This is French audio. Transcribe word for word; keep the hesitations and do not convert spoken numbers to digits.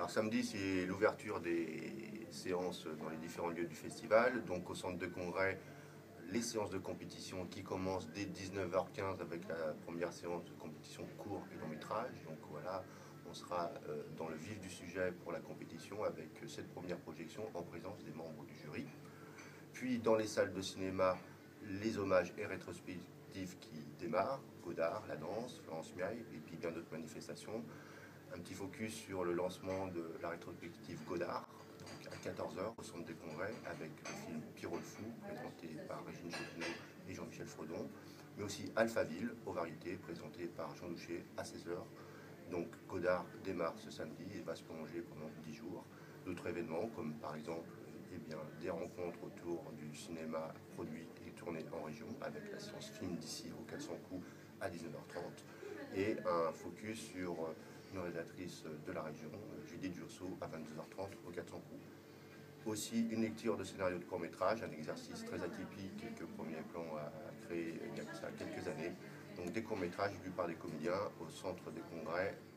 Alors samedi, c'est l'ouverture des séances dans les différents lieux du festival. Donc au centre de congrès, les séances de compétition qui commencent dès dix-neuf heures quinze avec la première séance de compétition court et long métrage. Donc voilà, on sera euh, dans le vif du sujet pour la compétition avec cette première projection en présence des membres du jury. Puis dans les salles de cinéma, les hommages et rétrospectives qui démarrent, Godard, la danse, Florence Miaille et puis bien d'autres manifestations. Un petit focus sur le lancement de la rétrospective Godard, donc à quatorze heures au centre des congrès, avec le film Pierrot le Fou, présenté par Régine Chopinot et Jean-Michel Fredon, mais aussi Alphaville, aux variétés, présenté par Jean Louchet à seize heures. Donc Godard démarre ce samedi et va se prolonger pendant dix jours. D'autres événements, comme par exemple eh bien, des rencontres autour du cinéma produit et tourné en région, avec la séance film d'ici au quatre cents coups à dix-neuf heures trente, et un focus sur une réalisatrice de la région, Judith Dursault, à vingt-deux heures trente au quatre cents coups. Aussi une lecture de scénario de court-métrage, un exercice très atypique que Premier Plan a créé il y a quelques années. Donc des courts-métrages vus par des comédiens au centre des congrès